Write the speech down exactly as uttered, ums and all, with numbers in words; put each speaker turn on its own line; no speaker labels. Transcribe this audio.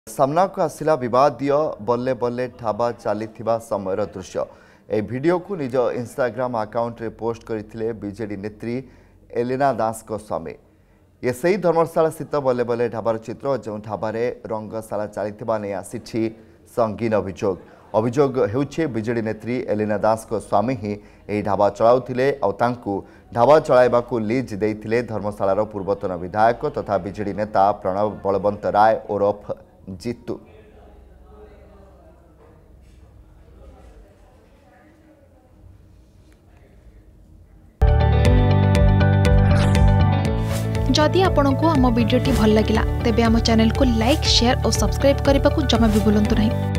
सामना को आसिला विवादीय बल्ले बल्ले ढाबा चली समय दृश्य। ए वीडियो को निज इंस्टाग्राम अकाउंट रे पोस्ट करथिले बीजेडी नेत्री एलिना दास को स्वामी। ये सही धर्मशाला स्थित बल्ले बल्ले ढाबार चित्र जो ढाबारे रंगशाला चली नहीं आसी संगीन अभियोग अभियोग होउछे बीजेडी नेत्री एलिना दास को स्वामी ही यह ढाबा चलाउथिले और तांकु ढाबा चलाइबाकू लीज देइथिले धर्मशालार पूर्वतन विधायक तथा बीजेडी नेता प्रणव बलवंत राय ओरफ जीतू।
जदि आपंक आम भिडी भल लगा तेब आम चैनल को लाइक शेयर और सब्सक्राइब करने को जमा भी भूलु नहीं।